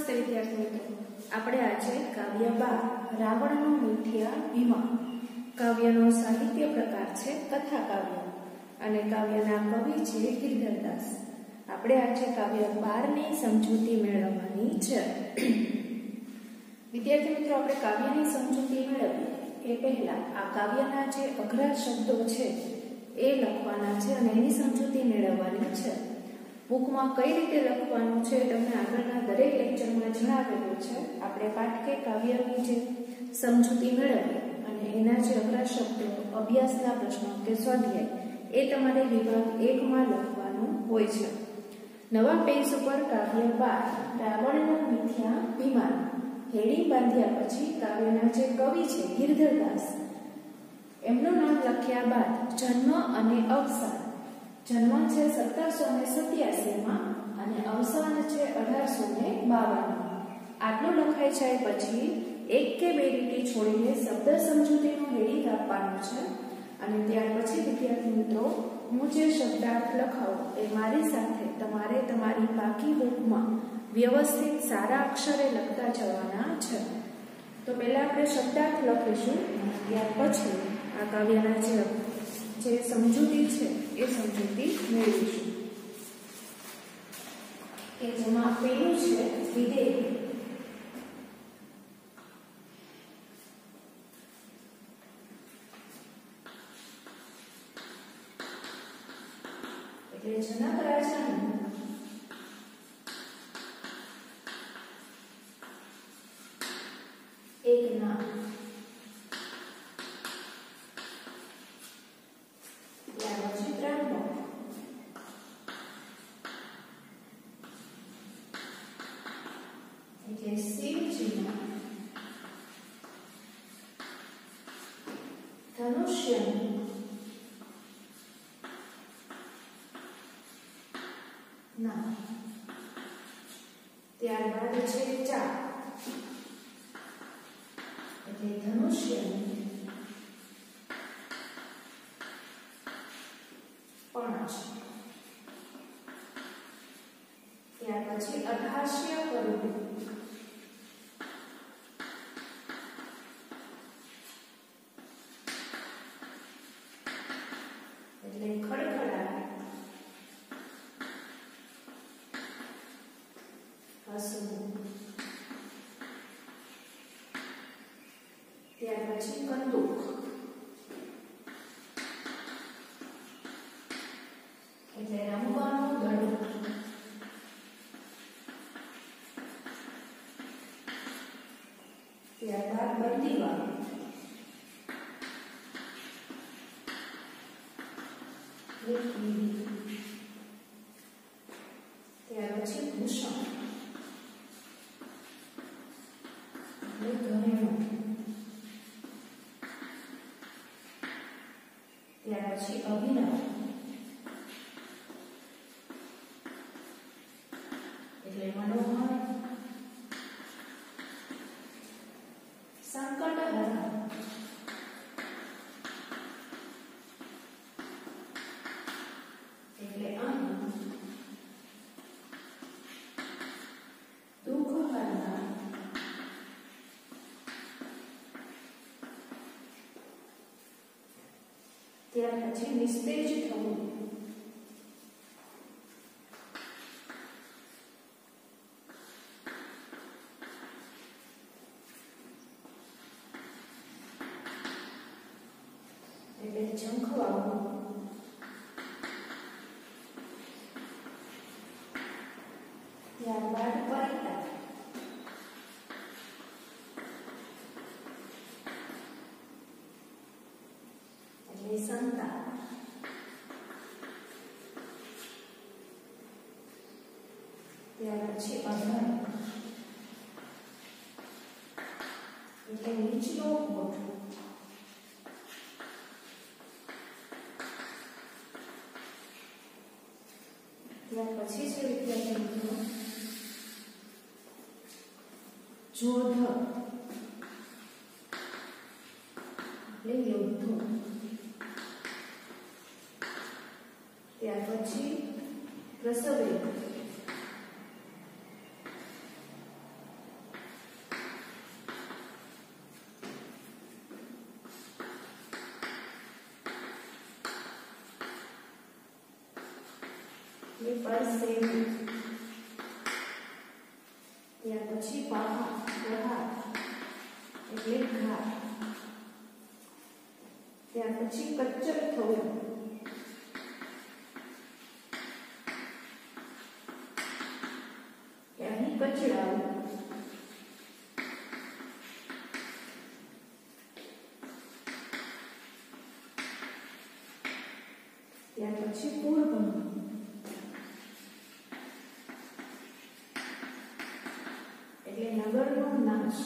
નમસ્તે વિદ્યાર્થી મિત્રો, આપણે આજે કાવ્ય 12 રાવણનો મિથ્યા ભીમા કાવ્યનો સાહિત્ય પ્રકાર છે કથા કાવ્ય અને કાવ્યના કવિ છે ગિરધરદાસ. આપણે આજે કાવ્ય 12 ની સમજૂતી મેળવવાની છે. વિદ્યાર્થી મિત્રો, આપણે કાવ્યની સમજૂતી મેળવીએ એ પહેલા આ કાવ્યના જે અઘરા શબ્દો છે એ લખવાના છે અને એની સમજૂતી મેળવવાની છે. બુકમાં કઈ રીતે લખવાનું છે તમને આગળના દરેક લેક્ચરમાં જણાવેલું છે. આપણે પાઠકે કાવ્યની જે સમજૂતી મેળવીએ અને એના જે અઘરા શબ્દો, અભ્યાસના પ્રશ્નો કે સ્વાધ્યાય એ તમારે વિભાગ 1 માં લખવાનું હોય છે. નવા પેજ ઉપર કાવ્ય 12 રાવણનો મિથ્યા ભીમા હેડી બાંધ્યા પછી કાવ્યના જે કવિ છે ગિરધરદાસ એમનું નામ લખ્યા બાદ જન્મ અને અવસાન. જન્મ છે 1787 માં અને અવસાન છે 1852 માં. આટલું લખાઈ જાય પછી એક કે બે લીટી છોડીને શબ્દ સમજૂતીનો હેડિંગ આપવાનું છે અને ત્યાર પછી વિદ્યાર્થી મિત્રો હું જે શબ્દાર્થ લખાવું એ મારી સાથે તમારે તમારી બાકી બુકમાં વ્યવસ્થિત સારા અક્ષરે લખતા જવાના છે. તો પહેલા આપણે શબ્દાર્થ લખીશું, ત્યાર પછી આ કાવ્યના જે સમજૂતી છે એ સમજૂતી મેળવીશું. કે જેમાં પેલું છે વિધેય. એટલે જનક રાજાનું એક નામ. એટલે શિવજીના ધનુષ્યનું નામ. ત્યારબાદ છે ચા એટલે ધનુષ્યનું પાંચ. ત્યાર પછી અઘાસ્ય કરવું એટલે ખડખડા હસવું. ત્યાર પછી કંદૂક એટલે રમવાનું દડું. ત્યારબાદ બંદીવા ત્યાર પછી ભૂષણ એટલે ઘરેણું. ત્યાર પછી અભિનવ એટલે મનોહર. સંકટહરણ એટલે અહીં દુઃખ હરનાર. ત્યાર પછી નિસ્તેજ થવું એટલે ઝંખવાવું. ત્યારબાદ પરિતા એટલે સંતા. ત્યાર પછી અધર એટલે નીચલો હોઠ. ત્યાર પછી છે વિદ્યાર્થી મિત્રો જોધ એટલે યોદ્ધો. ત્યાર પછી પ્રસવે ये परसेवी ત્યાર પછી પ્રહાર એટલે ઘાત ત્યાર પછી કચ્ચર થવું કે અહીં કચડાવું ત્યાર પછી પૂર્વનું એટલે નગરનો નાશ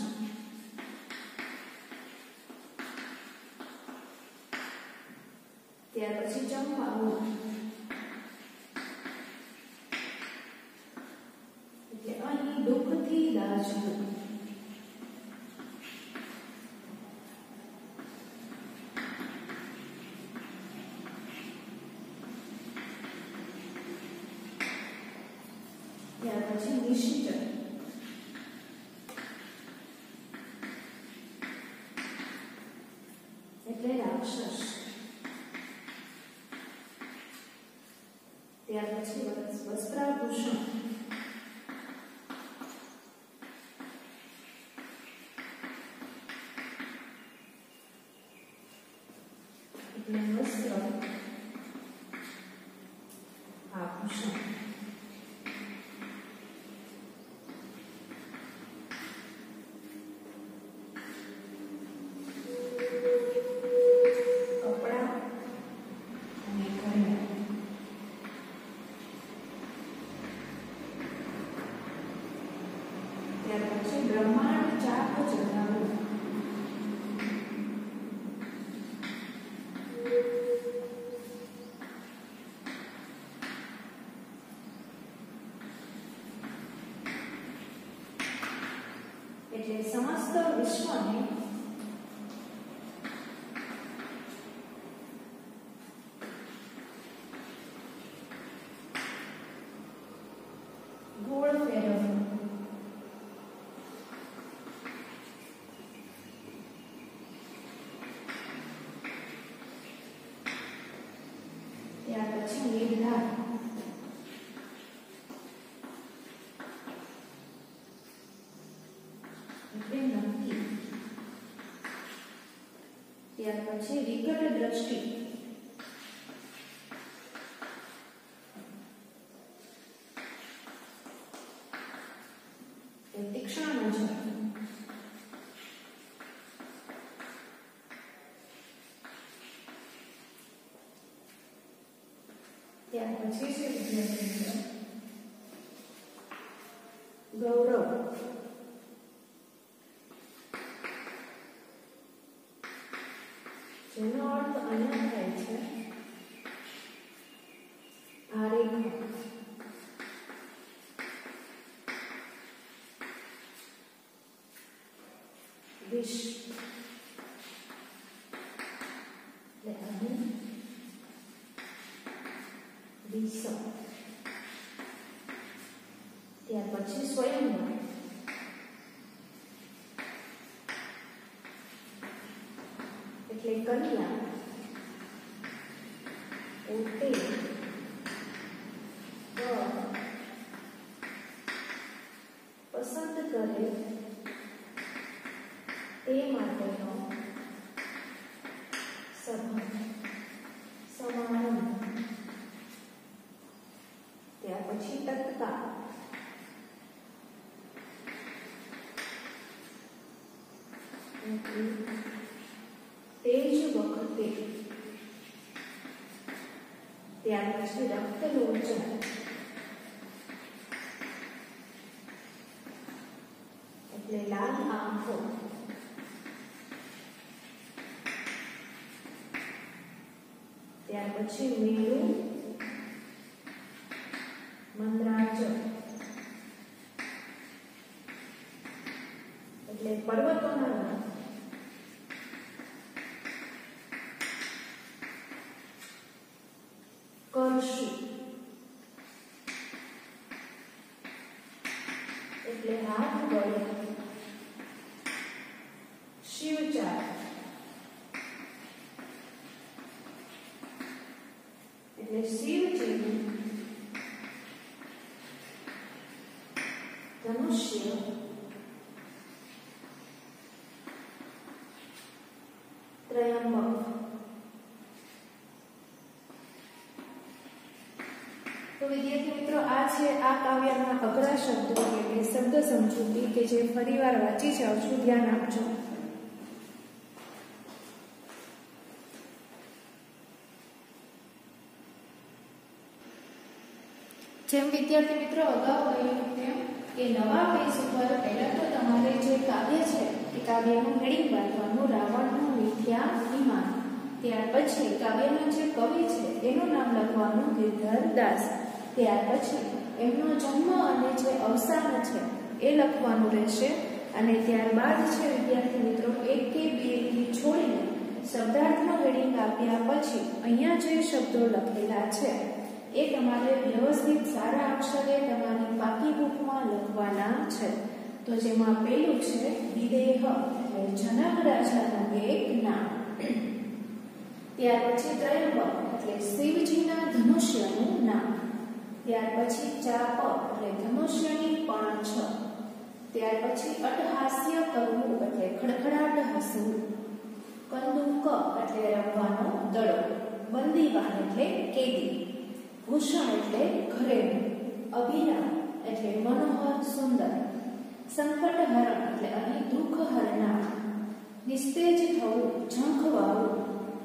ત્યાર પછી ચંપાવું એટલે અહીં દુઃખથી દાઝવું ત્યાર પછી નિશ્ચય એટલે રાક્ષસ ત્યાર પછી વસ્ત્રાભૂષણ એટલે વસ્ત્ર આભૂષણ બ્રહ્માંડ ચાપ ચઢાવું એટલે સમસ્ત વિશ્વને ગોળ ફેરવવું ત્યાર પછી નિર્ધાર એટલે નક્કી ત્યાર પછી વિકટ દ્રષ્ટિ તીક્ષ્ણ નજર ત્યાર પછી છે વિદ્યાર્થી ગૌરવ જેનો અર્થ અહીંયા થાય છે આરેખ વિશ એટલે અહીં વિષમ ત્યાર પછી સ્વયંવર એટલે કન્યા પોતે પસંદ કરે તે માટેનો સમારંભ ત્યાર પછી તત્કાળ તે જ વખતે ત્યાર પછી રક્તલોચન એટલે લાલ આંખો ત્યાર પછી મેરુ મંદરાચલ એટલે પર્વતોના રંગ કરશુ એટલે હાથ વડે શિવચાર એટલે શિવજીનું ધનુષ્ય ત્રયંબક. તો વિદ્યાર્થી મિત્રો, આ છે આ કાવ્યના અઘરા શબ્દો એટલે શબ્દ સમજૂતી કે જે ફરીવાર વાંચી જાવ છું, ધ્યાન આપજો. જેમ વિદ્યાર્થી મિત્રો અગાઉ કહ્યું તેમ કે નવા પેજ ઉપર પહેલા તો તમારે જે કાવ્ય છે એ કાવ્યનું હેડિંગ બાંધવાનું, રાવણનું મિથ્યા વિમાન. ત્યાર પછી કાવ્યનો જે કવિ છે એનું નામ લખવાનું, ગિરધર દાસ. ત્યાર પછી એમનો જન્મ અને જે અવસાન છે એ લખવાનું રહેશે. અને ત્યારબાદ છે વિદ્યાર્થી મિત્રો એક કે બે લીટી છોડીને શબ્દાર્થનું હેડિંગ આપ્યા પછી અહીંયા જે શબ્દો લખેલા છે એ તમારે વ્યવસ્થિત સારા અક્ષરે તમારી પાકી બુકમાં લખવાના છે. તો જેમાં પહેલું છે વિદેહ એટલે જનક રાજાનું એક નામ. ત્યાર પછી ત્રયંબક એટલે શિવજીના ધનુષ્યનું નામ. ત્યાર પછી ચાપ એટલે ધનુષ્યની પાંચ. ત્યાર પછી અટહાસ્ય કરવું એટલે ખડખડાટ હસવું. કંદુક એટલે રમવાનો દડો. બંદીવાન એટલે કેદી. ભૂષણ એટલે ઘરેણું. અભિરામ એટલે મનોહર સુંદર. સંકટહરણ એટલે અહીં દુઃખ હરનાર. નિસ્તેજ થવું ઝંખવાવું.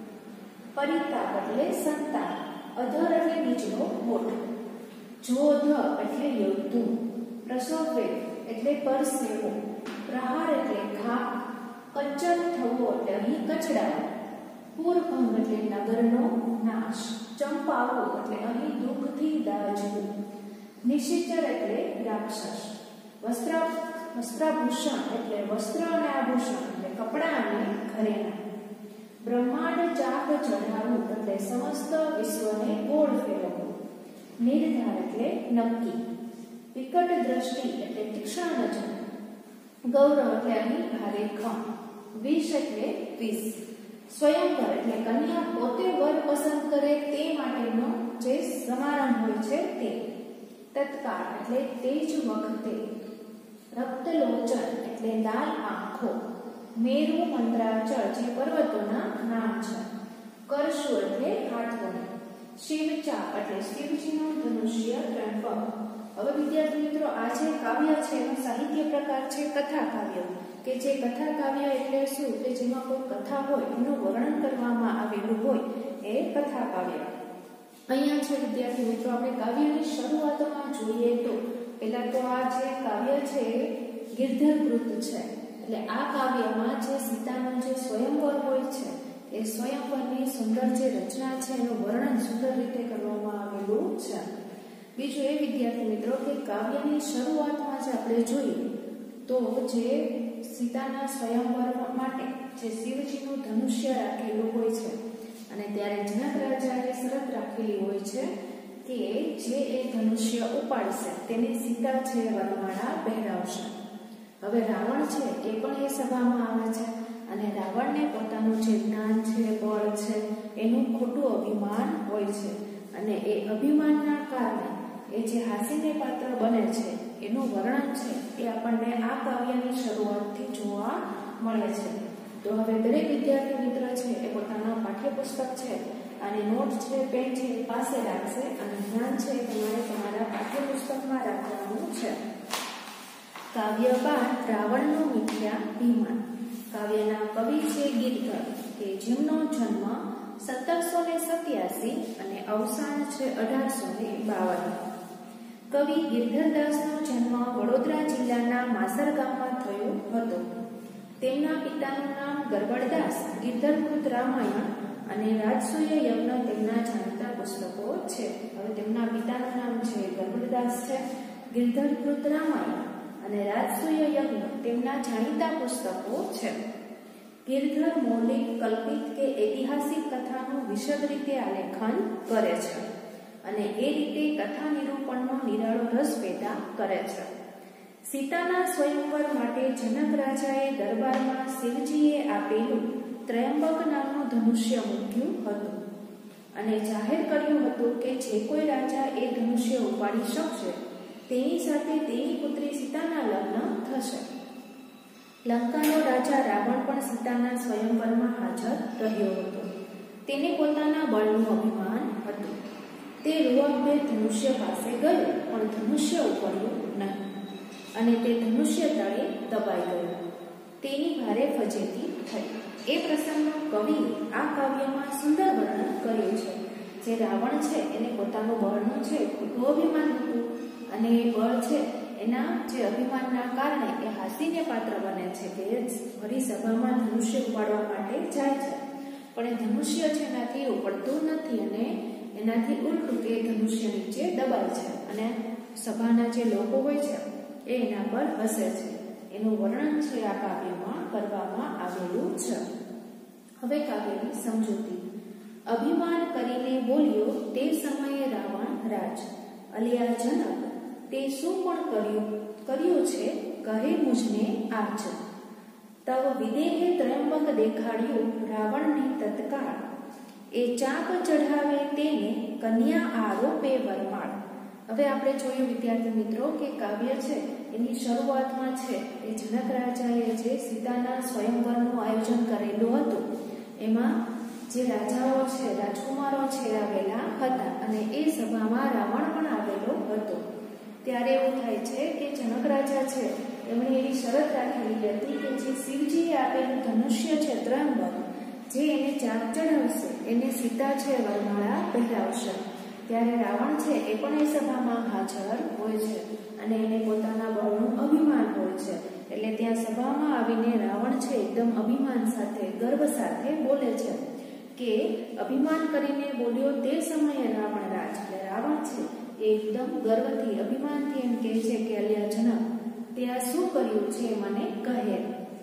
પરિતાપ એટલે સંતાપ. અધર એટલે નીચલો હોઠ. જોધ એટલે યોદ્ધુ. પ્રસવવેગ એટલે પરસેવો. પ્રહાર એટલે ઘા. કચ્ચર થવો એટલે અહીં કચડાવો. પૂરભંગ એટલે નગરનો નાશ. ચંપાવો એટલે અહીં દુઃખથી દાજવું. નિશિચર એટલે રાક્ષસ. વસ્ત્રાભૂષણ એટલે વસ્ત્ર અને આભૂષણ એટલે કપડા અને ઘરેણાં. બ્રહ્માંડ ચાક ચઢાવવું એટલે સમસ્ત વિશ્વને ગોળ ફેરવવું. નિર્ધાર એટલે નક્કી. વિકટ દ્રષ્ટિ એટલે તીક્ષ્ણ નજર. ગૌરવ એટલે અહીં ભારે ખમ. વિષ એટલે વિષ. સ્વયંવર એટલે કન્યા પોતે વર પસંદ કરે તે માટેનો જે સમારંભ હોય છે તે. તત્કાળ એટલે તે જ વખતે. રક્તલોચન એટલે લાલ આંખો. મેરુ મંત્રાચળ જે પર્વતોના નામ છે. કરશુ એટલે હાથવણી. શિવચાપ એટલે શિવજીનું ધનુષ્ય ત્રણપગ. હવે વિદ્યાર્થી મિત્રો આ જે કાવ્ય છે એનો સાહિત્ય પ્રકાર છે કથા કાવ્ય. કે જે કથા કાવ્ય એટલે શું કે જેમાં કોઈ કથા હોય એનું વર્ણન કરવામાં આવેલું હોય એ કથા કાવ્ય. અહીંયા છે વિદ્યાર્થી મિત્રો આપણે કાવ્યની શરૂઆતમાં જોઈએ તો પહેલા તો આ જે કાવ્ય છે ગિરધર વૃત્ત છે. એટલે આ કાવ્યમાં જે સીતાનો જે સ્વયંવર હોય છે એ સ્વયંવરની સુંદર જે રચના છે એનું વર્ણન સુંદર રીતે કરવામાં આવેલું છે. બીજું એ વિદ્યાર્થી મિત્રો કે કાવ્યની શરૂઆતમાં જે આપણે જોઈએ તો જે સીતાના સ્વયંવર માટે જે શિવજીનું ધનુષ્ય રાખેલું હોય છે અને ત્યારે જનક રાજાએ શરત રાખેલી હોય છે કે જે એ ધનુષ્ય ઉપાડશે તેને સીતા છે વરમાળા પહેરાવશે. હવે રાવણ છે એ પણ એ સભામાં આવે છે અને રાવણને પોતાનું જે જ્ઞાન છે, બળ છે એનું ખોટું અભિમાન હોય છે અને એ અભિમાનના કારણે એ જે હાસ્યને પાત્ર બને છે એનું વર્ણન છે એ આપણને આ કાવ્યની શરૂઆતથી જોવા મળે છે. તો હવે દરેક વિદ્યાર્થી મિત્ર છે એ પોતાના પાઠ્યપુસ્તક છે અને નોટ છે, પેન છે એ પાસે રાખશે અને ધ્યાન છે તમારે તમારા પાઠ્યપુસ્તકમાં રાખવાનું છે. કાવ્ય 12 રાવણનું મિથ્યા વિમાન. કાવ્યના કવિ છે ગિરધર કે જેમનો જન્મ 1787 અને અવસાન છે 1852. કવિ ગિરધરદાસનો જન્મ વડોદરા જિલ્લાના માસર ગામમાં થયો હતો. તેમના પિતાનું નામ ગરબડદાસ. ગિરધરકૃત રામાયણ અને રાજસૂય યજ્ઞ તેમના જાણીતા પુસ્તકો છે. હવે તેમના પિતાનું નામ છે ગરબડદાસ છે. ગિરધરકૃત રામાયણ અને રાજસૂય યજ્ઞ તેમના જાણીતા પુસ્તકો છે. ગિરધર મૌલિક, કલ્પિત કે ઐતિહાસિક કથાનું વિશદ રીતે આલેખન કરે છે અને એ રીતે કથા નિરૂપણનો નિરાળો રસ પેદા કરે છે. સીતાના સ્વયંવર માટે જનક રાજાએ દરબારમાં શિવજીએ આપેલું ત્રયંબક નામનું ધનુષ્ય મૂક્યું હતું અને જાહેર કર્યું હતું કે જે કોઈ રાજા એ ધનુષ્ય ઉપાડી શકશે તેની સાથે તેની પુત્રી સીતાના લગ્ન થશે. લંકાનો રાજા રાવણ પણ સીતાના સ્વયંવરમાં હાજર રહ્યો હતો. તેને પોતાના બળનું અભિમાન હતું. તે રૂવાભે ધનુષ્ય પાસે ગયો, પણ ધનુષ્ય ઉપાડ્યું નહીં અને તે ધનુષ્ય તળે દબાઈ ગયો. તેની ભારે ફજેતી થઈ. એ પ્રસંગનું કવિએ આ કાવ્યમાં સુંદર વર્ણન કર્યું છે. જે રાવણ છે એને પોતાનું બળનું છે ખોટું અભિમાન હતું અને એ બળ છે એના જે અભિમાનના કારણે એ હાસ્યને પાત્ર બને છે કે ફરી સભામાં ધનુષ્ય ઉપાડવા માટે જાય છે, પણ એ ધનુષ્ય છે એનાથી ઉપડતું નથી અને એનાથી ઉલટું કે ધનુષ્ય નીચે દબાય છે અને સભાના જે લોકો હોય છે એ એના પર હસે છે. એનું વર્ણન છે આ કાવ્યમાં કરવામાં આવેલું છે. હવે કાવ્યની સમજૂતી. અભિમાન કરીને બોલ્યો તે સમયે રાવણ રાજ, અલિયા જનક તે શું પણ કર્યું છે કહે મુજને આજ. તવ વિદેહે ત્રયંબક દેખાડ્યું રાવણને તત્કાળ, એ ચાપ ચઢાવે તેને કન્યા આરોપે વરમાળ. હવે આપણે જોયું વિદ્યાર્થી મિત્રો કે કાવ્ય છે એની શરૂઆતમાં છે એ જનક રાજાએ જે સીતાના સ્વયંવરનું આયોજન કરેલું હતું એમાં જે રાજાઓ છે રાજકુમારો છે આવેલા હતા અને એ સભામાં રાવણ પણ આવેલો હતો. ત્યારે એવું થાય છે કે જનક રાજા છે એમણે એવી શરત રાખેલી હતી કે જે શિવજીએ આપેલું ધનુષ્ય છે ત્રયંબક, જે એને ચાપ ચડાવશે એને સીતા છે વરમાળા પહેરાવશે. ત્યારે રાવણ છે એ પણ એ સભામાં હાજર હોય છે અને એને પોતાના બળનું અભિમાન હોય છે. એટલે ત્યાં સભામાં આવીને રાવણ છે એકદમ અભિમાન સાથે ગર્વ સાથે બોલે છે કે અભિમાન કરીને બોલ્યો તે સમયે રાવણ રાજ. એટલે રાવણ છે એ એકદમ ગર્વથી અભિમાનથી એમ કહે છે કે અલિયા જનક તે આ શું કર્યું છે મને કહે.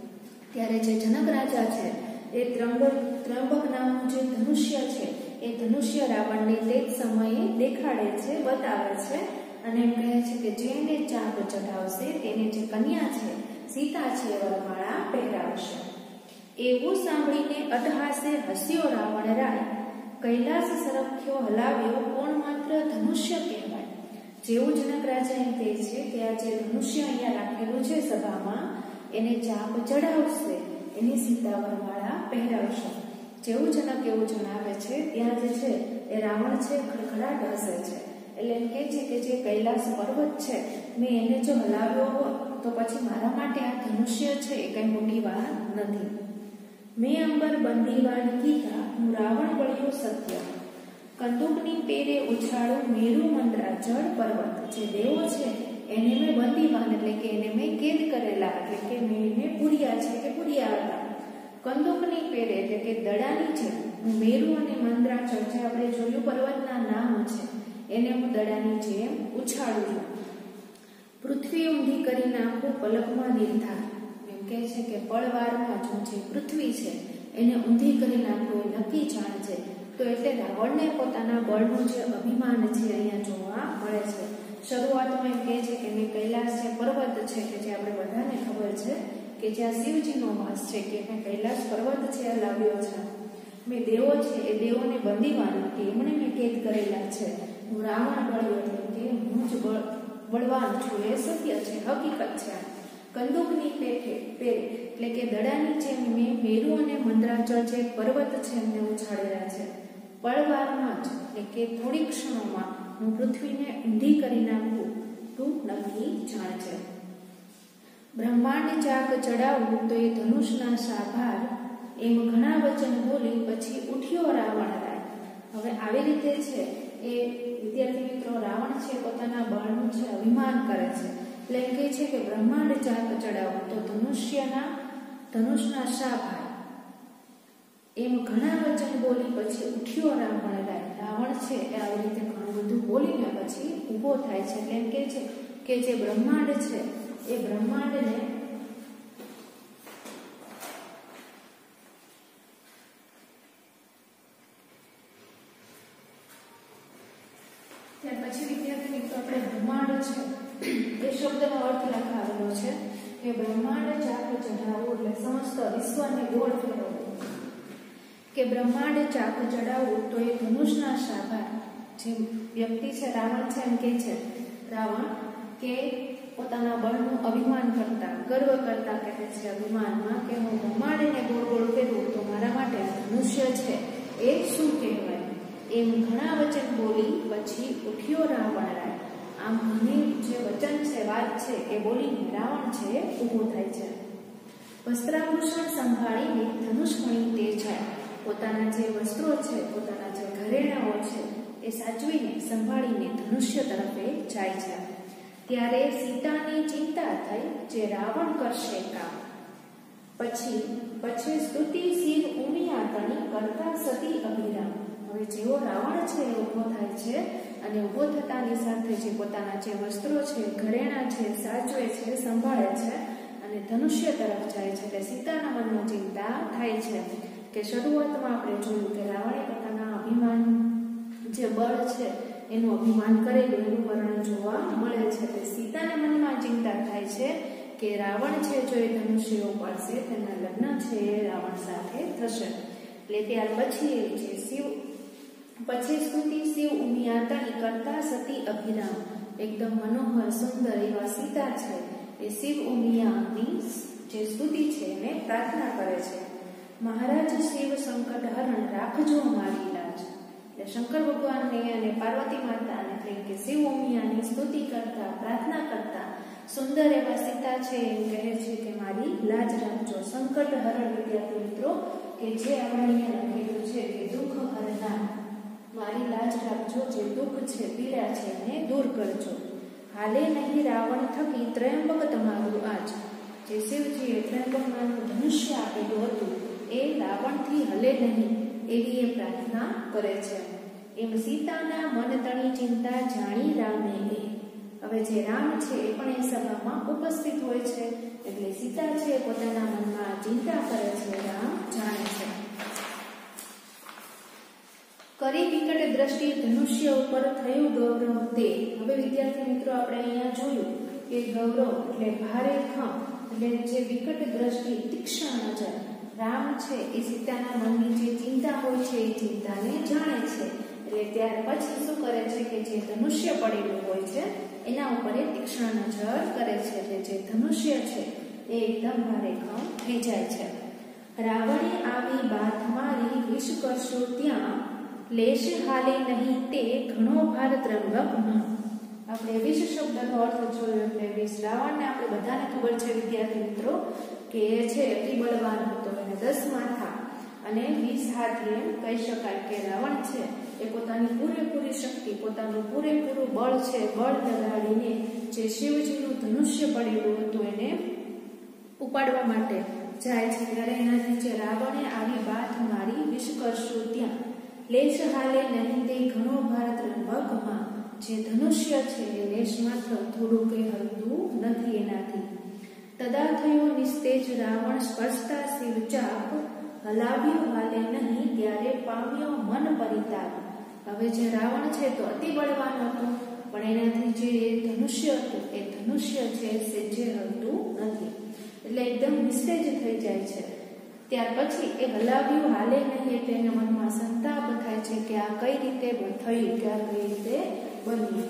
ત્યારે જે જનક રાજા છે એ ત્રંબક નામનું જે ધનુષ્ય છે એ ધનુષ્ય રાવણને તે જ સમયે દેખાડે છે, બતાવે છે અને એમ કહે છે કે જેને ચાપ ચઢાવશે તેને જે કન્યા છે સીતા છે વરમાળા પહેરાવશે. એવું સાંભળીને અટહાસે હસ્યો રાવણ રાય, કૈલાસ સરખ્યો હલાવ્યો કોણ માત્ર ધનુષ્ય કહેવાય. જેવું જનક રાજા એમ કહે છે કે આ જે ધનુષ્ય અહીંયા રાખેલું છે સભામાં એને ચાપ ચડાવશે એની સીતા વરમાળા પહેરાવશે. જેવું જનક એવું જણાવે છે ત્યાં જે છે એ રાવણ છે ખડખડાટ હસે છે. એટલે એમ કહે છે કે જે કૈલાસ પર્વત છે મેં એને જો હલાવ્યો હોત તો પછી મારા માટે આ ધનુષ્ય છે એ કઈ મોટી વાત નથી. મેં અંબર બંદીવાન કીધા હું રાવણ બળ્યો સત્ય, કંદુકની પેરે ઉછાળું મેરુ મંદ્રાચળ પર્વત. જે દેવો છે એને મેં બંદીવાન એટલે કે એને મેં કેદ કરેલા એટલે કે મેં એને પૂર્યા છે કે પૂર્યા હતા. કંદુકની પેરે એટલે કે દડાની છે હું મેરુ અને મંદ્રાચળ જે આપણે જોયું પર્વતના નામ છે એને હું દડાની જેમ ઉછાળું છું. પૃથ્વી ઊંધી કરી નાખું પલકમાં નિર્ધાર. એમ કહે છે કે પળવારમાં જો જે પૃથ્વી છે એને ઊંધી કરી નાખવું એ નક્કી જાણ છે. તો એટલે રાવણને પોતાના બળનું જે અભિમાન છે અહીંયા જોવા મળે છે. શરૂઆતમાં એમ કહે છે કે મેં કૈલાસ જે પર્વત છે કે જે આપણે બધાને ખબર છે કે જ્યાં શિવજીનો વાસ છે કે મેં કૈલાસ પર્વત છે લાવ્યો છે. મેં દેવો છે એ દેવોને બંદીવાન કે એમણે મેં કેદ કરેલા છે. હું રાવણ બળ્યો એટલે કે હું જ બળવાન છું એ સત્ય છે, હકીકત છે. કંદુકની પેઠે એટલે કે દડાની જેમ મેં મેરુ અને મંદ્રાચળ જે પર્વત છે એમને ઉછાળેલા છે. પળવારમાં જ એટલે કે થોડી ક્ષણોમાં હું પૃથ્વીને ઊંધી કરી નાખું તું નક્કી જાણ છે. બ્રહ્માંડ ચાક ચડાવવું તો એ ધનુષના સાભાર, એમ ઘણા વચન બોલી પછી ઉઠ્યો રાવણ રાય. હવે આવી રીતે છે એ વિદ્યાર્થી મિત્રો રાવણ છે પોતાના બળનું છે અભિમાન કરે છે. એટલે એમ કહે છે કે બ્રહ્માંડ ચાક ચડાવવું તો ધનુષના સાભાર, એમ ઘણા વચન બોલી પછી ઉઠ્યો રાવણ રાય. રાવણ છે એ આવી રીતે ઘણું બધું બોલીને પછી ઊભો થાય છે. એટલે એમ કહે છે કે જે બ્રહ્માંડ છે એ બ્રહ્માંડને ત્યાર પછી વિદ્યાર્થી મિત્રો આપણે બ્રહ્માંડ છે એ શબ્દનો અર્થ લખાવેલો છે કે બ્રહ્માંડ ચાક ચઢાવવું એટલે સમસ્ત વિશ્વને ગોળ ફેરવવું. કે બ્રહ્માંડ ચાક ચડાવવું તો એ ધનુષના સાભાર જે વ્યક્તિ છે રાવણ છે એમ કે છે રાવણ કે પોતાના બળનું અભિમાન કરતા, ગર્વ કરતા કહે છે અભિમાનમાં કે હું બ્રહ્માંડને ગોળ ગોળ ફેરવું તો મારા માટે ધનુષ્ય છે એ શું કહેવાય. એમ ઘણા વચન બોલી પછી ઉઠ્યો રાવણ રાય. આમ ઘણી જે વચન છે, વાત છે એ બોલીને રાવણ છે ઊભો થાય છે. વસ્ત્રાભૂષણ સંભાળીને ધનુષમણી તે જાય. પોતાના જે વસ્ત્રો છે, પોતાના જે ઘરેણાઓ છે એ સાચવીને સંભાળીને ધનુષ્ય તરફે જાય છે. ત્યારે સીતાની ચિંતા થઈ જે રાવણ કરશે કામ. પછી સ્તુતિ શિર ઉમિયા તણી કરતા સતી અભિરામ. હવે જેવો રાવણ છે એ ઊભો થાય છે અને ઊભો થતાની સાથે જે પોતાના જે વસ્ત્રો છે, ઘરેણા છે, સાચવે છે, સંભાળે છે અને ધનુષ્ય તરફ જાય છે. એટલે સીતાના મનમાં ચિંતા થાય છે કે શરૂઆતમાં આપણે જોયું કે રાવણે પોતાના અભિમાન જે બળ છે એનું અભિમાન કરેલું એનું વર્ણન જોવા મળે છે. કે સીતાના મનમાં ચિંતા થાય છે કે રાવણ છે જો એ ધનુષ્ય ઉપાડશે તેના લગ્ન છે એ રાવણ સાથે થશે. એટલે ત્યાર પછી જે પછી સ્તુતિ શિવ ઉમિયા તણી કરતા સતી અભિરામ. એકદમ મનોહર સુંદર એવા સીતા છે એ શિવ ઉમિયાની જે સ્તુતિ છે એને પ્રાર્થના કરે છે. મહારાજ શિવ સંકટ હરણ રાખજો મારી લાજ. એટલે શંકર ભગવાનને અને પાર્વતી માતાને થઈ કે શિવ ઉમિયાની સ્તુતિ કરતા, પ્રાર્થના કરતા સુંદર એવા સીતા છે એમ કહે છે કે મારી લાજ રાખજો. સંકટ હરણ વિદ્યાર્થી મિત્રો કે જે આપણે લખેલું છે કે દુઃખ હરનાર, મારી લાજ રાખજો, જે દુઃખ છે, પીડા છે એને દૂર કરજો. હાલે નહીં રાવણ થકી ત્રયંબક તમારું આજ. જે શિવજીએ ત્રયંબક નામનું ધનુષ્ય આપેલું હતું એ રાવણથી હલે નહીં એવી એ પ્રાર્થના કરે છે. એમ સીતાના મન તણી ચિંતા જાણી રામે એ. હવે જે રામ છે એ પણ એ સભામાં ઉપસ્થિત હોય છે એટલે સીતા છે પોતાના મનમાં ચિંતા કરે છે, રામ જાણે છે. કરી વિકટ દ્રષ્ટિ ધનુષ્ય ઉપર થયું ગૌરવ તે. હવે વિદ્યાર્થી મિત્રો આપણે અહીંયા જોયું કે ગૌરવ એટલે ભારે ખમ, એટલે જે વિકટ દ્રષ્ટિ, તીક્ષ્ણ નજર. રામ છે એ સીતાના મનની જે ચિંતા હોય છે એ ચિંતાને જાણે છે. એટલે ત્યાર પછી શું કરે છે કે જે ધનુષ્ય પડેલું હોય છે એના ઉપર એ તીક્ષ્ણ નજર કરે છે. એટલે જે ધનુષ્ય છે એ એકદમ ભારે ખમ થઈ જાય છે. રાવણે આવી બાથ મારી વિષ કરશો ત્યાં લેશ હાલે નહીં તે ઘણો ભાર ત્રંબકમાં. આપણે વિષ શબ્દનો અર્થ જોયો એટલે વિષ. રાવણને આપણે બધાને ખબર છે વિદ્યાર્થી મિત્રો કે એ છે અતિ બળવાન હતો, એને 10 માથા અને 20 હાથ એમ કહી શકાય. કે રાવણ છે એ પોતાની પૂરેપૂરી શક્તિ, પોતાનું પૂરેપૂરું બળ છે, બળ લગાડીને જે શિવજીનું ધનુષ્ય પડેલું હતું એને ઉપાડવા માટે જાય છે. ત્યારે એનાથી જે રાવણે આવી બાથ મારી વિષ કરશો ત્યાં લેશ હાલે નહીં તે ઘણો ભાર ત્રંબકમાં. જે ધનુષ્ય છે એ લેશ માત્ર થોડું કે હલતું નથી એનાથી. તદા થયો નિસ્તેજ રાવણ સ્પર્શતા શિવ ચાપ હલાવ્યો હાલે નહીં ત્યારે પામ્યો મન પરિતાપ. હવે જે રાવણ છે તો અતિ બળવાન હતો પણ એનાથી જે ધનુષ્ય હતું એ ધનુષ્ય છે જે હલતું નથી એટલે એકદમ નિસ્તેજ થઈ જાય છે. ત્યાર પછી એ હલાવ્યું હાલે નહીં એટલે એના મનમાં સંતાપ થાય છે કે આ કઈ રીતે થયું, કે આ કઈ રીતે બન્યું.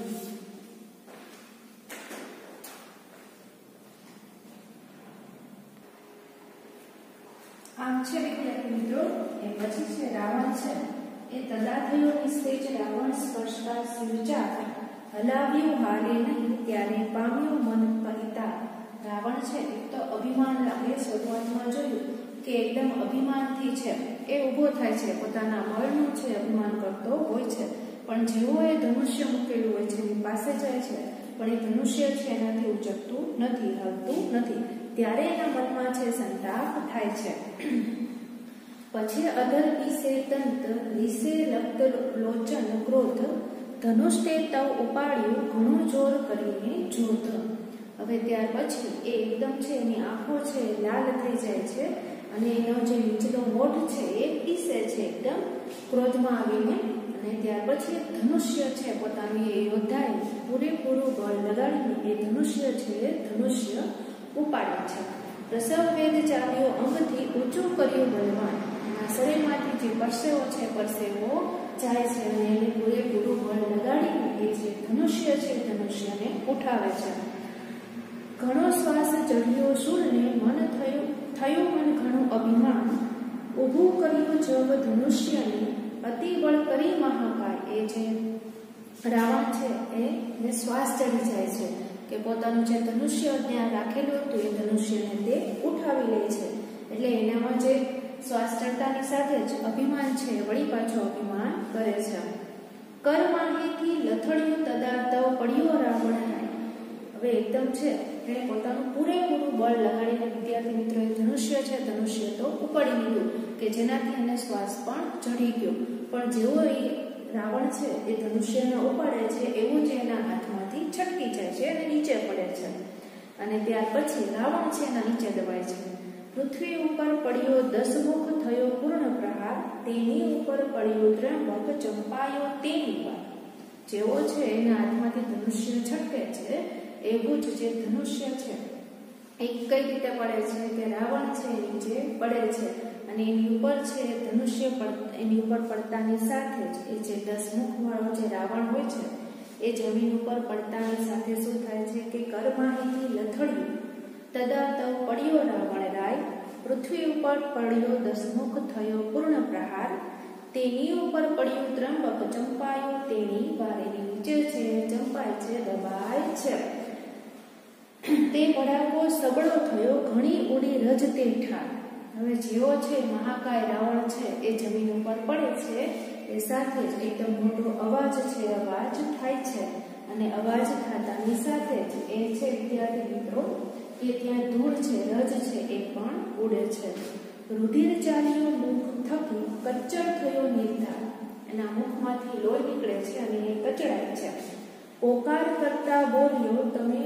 આમ છે વિદ્યાર્થી મિત્રો એ પછી છે રાવણ છે એ તદા થયો નિસ્તેજ રાવણ સ્પર્શતા શિવચાપ હલાવ્યું હાલે નહીં ત્યારે પામ્યો મન પરિતાપ. રાવણ છે એક તો અભિમાન રાખે, શરૂઆતમાં જોયું કે એકદમ અભિમાનથી છે એ ઊભો થાય છે, પોતાના બળનું છે અભિમાન કરતો હોય છે. પણ જેવો એ ધનુષ્ય મૂકેલું હોય છે એની પાસે જાય છે પણ એ ધનુષ્ય છે એનાથી ઉચકતું નથી, હલતું નથી. ત્યારે એના મનમાં છે સંતાપ થાય છે. પછી અધર પીસે તંત રીસે રક્ત લોચન ક્રોધ ધનુષ્ટે તવ ઉપાડ્યું ઘણું જોર કરીને જોધ. હવે ત્યાર પછી એ એકદમ છે એની આંખો છે લાલ થઈ જાય છે અને એનો જે નીચલો હોઠ છે એ પીસે છે એકદમ ક્રોધમાં આવીને. અને ત્યાર પછી ધનુષ્ય છે પોતાનું એ યોદ્ધાએ પૂરેપૂરું બળ લગાડીને એ ધનુષ્ય છે ધનુષ્ય ઉપાડે છે. પ્રસવ વેદ ચાલ્યો અંગથી ઊંચું કર્યું બળવાન. શરીરમાંથી જે પરસેવો છે જાય છે અને એને પૂરેપૂરું બળ લગાડીને એ જે ધનુષ્ય છે ધનુષ્યને ઉઠાવે છે. ઘણો શ્વાસ ચઢ્યો શૂરને મન થયું મન ઘણું અભિમાન, ઊભું કર્યું જબ ધનુષ્યને અતિ બળ કરી મહાકાય. એ જે રાવણ છે એને શ્વાસ ચડી જાય છે કે પોતાનું જે ધનુષ્ય ત્યાં રાખેલું હતું એ ધનુષ્યને તે ઉઠાવી લે છે. એટલે એનામાં જે શ્વાસ ચડતાની સાથે જ અભિમાન છે વળી પાછો અભિમાન કરે છે. કરમાહીથી લથડ્યું તદા તવ પડ્યો રાવણ. હવે એકદમ છે એને પોતાનું પૂરેપૂરું બળ લગાડીને વિદ્યાર્થી મિત્રો એ ધનુષ્ય છે ધનુષ્ય તો ઉપાડી લીધું કે જેનાથી એને શ્વાસ પણ ચડી ગયો. પણ જેવો એ રાવણ છે એ ધનુષ્યને ઉપાડે છે એવું જ એના હાથમાંથી છટકી જાય છે અને નીચે પડે છે. અને ત્યાર પછી રાવણ છે એના નીચે દબાય છે. પૃથ્વી ઉપર પડ્યો દસમુખ થયો પૂર્ણ પ્રહાર, તેની ઉપર પડ્યો ત્રંબક ચંપાયો તેની પર. જેવો છે એના હાથમાંથી ધનુષ્ય છટકે છે એવું જ જે ધનુષ્ય છે એ કઈ રીતે પડે છે કે રાવણ છે નીચે પડે છે અને એની ઉપર છે ધનુષ્ય એની ઉપર પડતાની સાથે જ એ જે 10 મુખ વાળો જે રાવણ હોય છે એ જમીન ઉપર પડતાની સાથે શું થાય છે કે કરમાહીથી લથડ્યું તદા તવ પડ્યો રાવણ રાય, પૃથ્વી ઉપર પડ્યો 10 મુખ થયો પૂર્ણ પ્રહાર, તેની ઉપર પડ્યું ત્રંબક ચંપાયો તેની વાર. એની નીચે છે ચંપાય છે દબાય છે. તે પડાકો સબળો થયો ઘણી ઉડી રજ તે ઠાર. હવે જેવો છે મહાકાય રાવણ છે એ જમીન ઉપર પડે છે એ સાથે જ એકદમ મોટો અવાજ છે અવાજ થાય છે અને અવાજ થતાની સાથે જ એ છે વિદ્યાર્થી મિત્રો કે ત્યાં ધૂળ છે રજ છે એ પણ ઉડે છે. રુધિર ચાલ્યો મુખ થકી કચ્ચર થયો નિર્ધાર. એના મુખમાંથી લોહી નીકળે છે અને એ કચડાય છે. પોકાર કરતા બોલ્યો તમે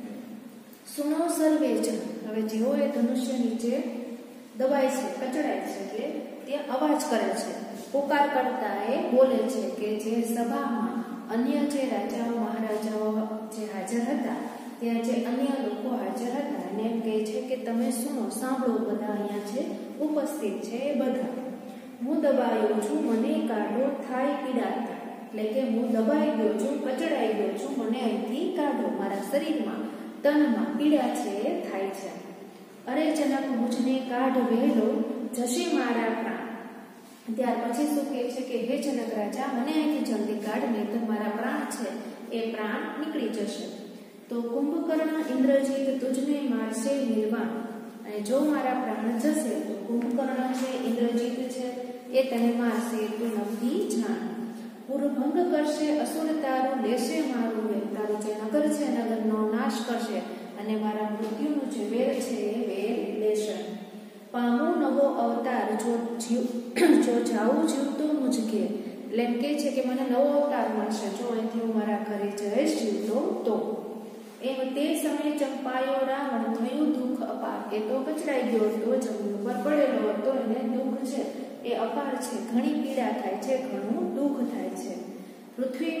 સુનો સર્વે જન. હવે જેવો એ ધનુષ્ય નીચે દબાય છે કચડાય છે એટલે તે અવાજ કરે છે. પોકાર કરતા એ બોલે છે કે જે સભામાં અન્ય જે રાજાઓ મહારાજાઓ જે હાજર હતા ત્યાં જે અન્ય લોકો હાજર હતા અને એમ કહે છે કે તમે સુનો સાંભળો બધા અહીંયા છે ઉપસ્થિત છે એ બધા. હું દબાયો છું મને કાઢો થાય પીડાતા. એટલે કે હું દબાઈ ગયો છું કચડાઈ ગયો છું મને અહીંથી કાઢો, મારા શરીરમાં તનમાં પીડા છે એ થાય છે. અરે જનક મુજને કાઢ વહેલો જશે મારા પ્રાણ. ત્યાર પછી શું કહે છે કે હે જનક રાજા મને અહીંથી જલ્દી કાઢ નહીં તો મારા પ્રાણ છે એ પ્રાણ નીકળી જશે. તો કુંભકર્ણ ઇન્દ્રજીત તુજને મારશે નિર્વાણ. અને જો મારા પ્રાણ જશે તો કુંભકર્ણ છે ઇન્દ્રજીત છે એ તને મારશે તું નક્કી જાણ. પૂરભંગ કરશે અસુર તારું લેશે મારું વેર. તારું જે નગર છે નગરનો નાશ કરશે અને મારા મૃત્યુનું જે વેર છે એ વેર લેશે. પામું નવો અવતાર જો જાઉં જીવતો મુજ ઘેર. એટલે એમ કે છે કે મને નવો અવતાર મળશે જો અહીંથી હું મારા ઘરે જઈશ જીવતો તો. એમ તે સમયે ચંપાયો રાવણ થયું દુઃખ અપાર. એ તો કચડાઈ ગયો હતો જમીન ઉપર પડેલો હતો એને દુઃખ છે એ અપાર છે ઘણી પીડા થાય છે ઘણું દુઃખ થાય છે. પૃથ્વી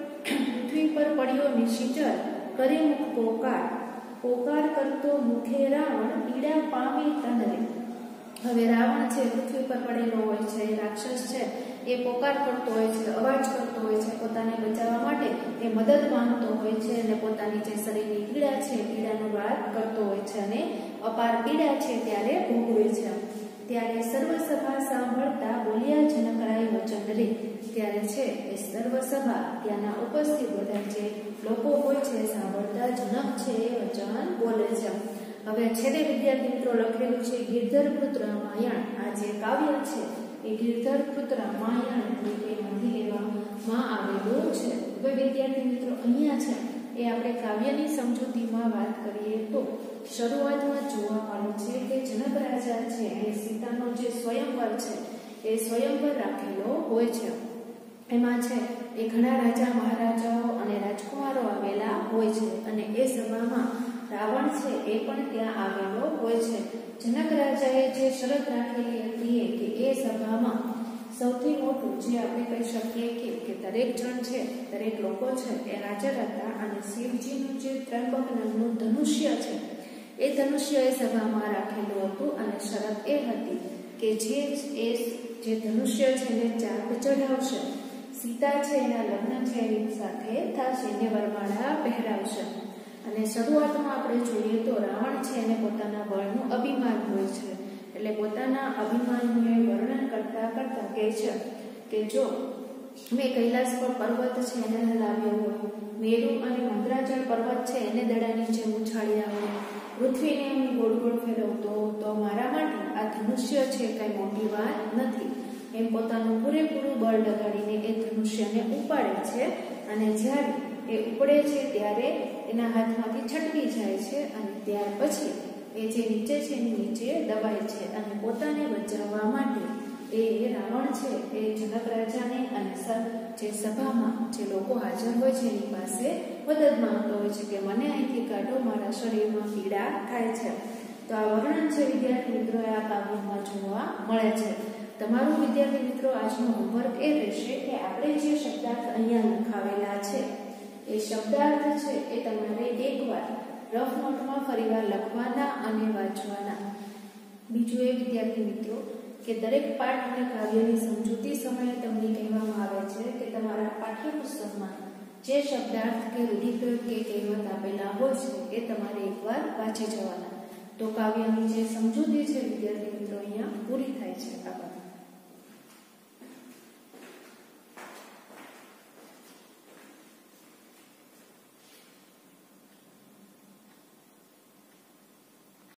પર પડ્યો નિશિચર કરે મુખ પોકાર. પોકાર કરતો મુખે રાવણ પીડા પામી તનરે. હવે રાવણ છે પૃથ્વી પર પડેલો હોય છે રાક્ષસ છે એ પોકાર કરતો હોય છે અવાજ કરતો હોય છે પોતાને બચાવવા માટે એ મદદ માંગતો હોય છે અને પોતાની જે શરીરની પીડા છે પીડાનો વાત કરતો હોય છે અને અપાર પીડા છે ત્યારે ભોગવે છે. ત્યારે સર્વસભા સાંભળતા બોલ્યા જનકરાય વચન રે. ત્યારે છે એ સર્વસભા ત્યાંના ઉપસ્થિત બધા જે લોકો હોય છે સાંભળતા જનક છે એ વચન બોલે છે. હવે છેલ્લે વિદ્યાર્થી મિત્રો લખેલું છે ગિરધરપુત્ર રામાયણ. આ જે કાવ્ય છે એ ગિરધરપુત્ર રામાયણ એમાંથી લેવામાં આવેલું છે. હવે વિદ્યાર્થી મિત્રો અહીંયા છે એ આપણે કાવ્યની સમજૂતીમાં વાત કરીએ તો શરૂઆતમાં જોવા મળે છે કે જનક રાજા છે એ સીતાનો જે સ્વયંવર છે એ સ્વયંવર રાખેલો હોય છે. એમાં છે એ ઘણા રાજા મહારાજાઓ અને રાજકુમારો આવેલા હોય છે અને એ સભામાં રાવણ છે એ પણ ત્યાં આવેલો હોય છે. જનક રાજાએ જે શરત રાખેલી હતી કે એ સભામાં સૌથી મોટું જે આપણે કહી શકીએ કે દરેક જણ છે દરેક લોકો છે એ હાજર હતા અને શિવજીનું જે ત્રંબક નામનું ધનુષ્ય છે એ ધનુષ્ય એ સભામાં રાખેલું હતું અને શરત એ હતી કે જે ધનુષ્ય છે એને ચાંદ ચઢાવશે સીતા છે એના લગ્ન છે એની સાથે તથા સૈન્ય વરમાળા પહેરાવશે. અને શરૂઆતમાં આપણે જોઈએ તો રાવણ છે એને પોતાના બળનું અભિમાન હોય છે. એટલે પોતાના અભિમાનનું વર્ણન કરતા કરતા કહે છે કે જો મેં કૈલાસ પર પર્વત છે એને હલાવ્યો હોય, મેરુ અને મંદરાચળ પર્વત છે એને દડા નીચે ઉછાળ્યા હોય, પૃથ્વીને હું ગોળ ગોળ ફેરવતો તો મારા માટે આ ધનુષ્ય છે કઈ મોટી વાત નથી. એમ પોતાનું પૂરેપૂરું બળ લગાડીને એ ધનુષ્યને ઉપાડે છે. અને જ્યારે એ ઉપડે છે ત્યારે એના હાથમાંથી છટકી જાય છે અને ત્યાર પછી એ જે નીચે છે એની નીચે દબાય છે. અને પોતાને બચાવવા માટે એ રાવણ છે એ જનક રાજાને અને જે સભામાં જે લોકો હાજર હોય છે એની પાસે મદદ માંગતો હોય છે કે મને અહીંથી કાઢો, મારા શરીરમાં પીડા થાય છે. તો આ વર્ણન છે વિદ્યાર્થી મિત્રો આ કાવ્યમાં જોવા મળે છે. તમારું વિદ્યાર્થી મિત્રો આજનો હોમવર્ક એ રહેશે કે આપણે જે શબ્દાર્થ અહીંયા લખાવેલા છે એ શબ્દાર્થ છે એ તમારે એકવાર રફ નોટમાં ફરીવાર લખવાના અને વાંચવાના. બીજું એ વિદ્યાર્થી મિત્રો કે દરેક પાઠ અને કાવ્યની સમજૂતી સમયે તમને કહેવામાં આવે છે કે તમારા પાઠ્યપુસ્તકમાં જે શબ્દાર્થ કે રૂઢિપ્રયોગ કે કહેવત આપેલા હોય છે એ તમારે એકવાર વાંચી જવાના. તો કાવ્યની જે સમજૂતી છે વિદ્યાર્થી મિત્રો અહીંયા પૂરી થાય છે. આભાર.